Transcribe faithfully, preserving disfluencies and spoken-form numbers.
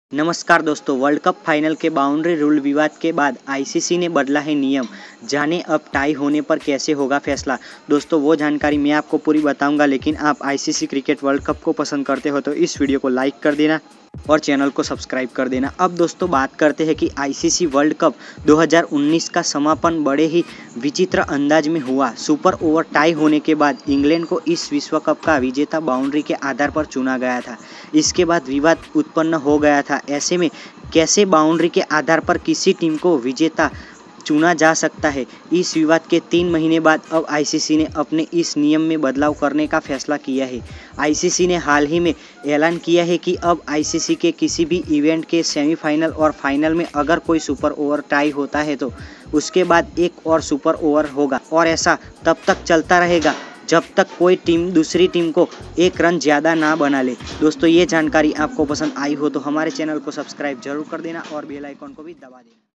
नमस्कार दोस्तों, world cup final के बाउंड्री रूल विवाद के बाद आईसीसी ने बदला है नियम। जाने अब टाई होने पर कैसे होगा फैसला। दोस्तों वो जानकारी मैं आपको पूरी बताऊंगा, लेकिन आप आईसीसी क्रिकेट वर्ल्ड कप को पसंद करते हो तो इस वीडियो को लाइक कर देना और चैनल को सब्सक्राइब कर देना। अब दोस्तों बात करते हैं कि आईसीसी वर्ल्ड कप दो हज़ार उन्नीस का समापन बड़े ही विचित्र अंदाज में हुआ। सुपर ओवर टाई होने के बाद इंग्लैंड को इस विश्व कप का विजेता बाउंड्री के आधार पर चुना गया था। इसके बाद विवाद उत्पन्न हो गया था। ऐसे में कैसे बाउंड्री के आधार पर किसी टीम को विजेता चुना जा सकता है। इस विवाद के तीन महीने बाद अब आईसीसी ने अपने इस नियम में बदलाव करने का फैसला किया है। आईसीसी ने हाल ही में ऐलान किया है कि अब आईसीसी के किसी भी इवेंट के सेमीफाइनल और फाइनल में अगर कोई सुपर ओवर टाई होता है तो उसके बाद एक और सुपर ओवर होगा और ऐसा तब तक चलता रहेगा जब तक कोई टीम दूसरी टीम को एक रन ज़्यादा ना बना ले। दोस्तों ये जानकारी आपको पसंद आई हो तो हमारे चैनल को सब्सक्राइब जरूर कर देना और बेल आइकॉन को भी दबा देना।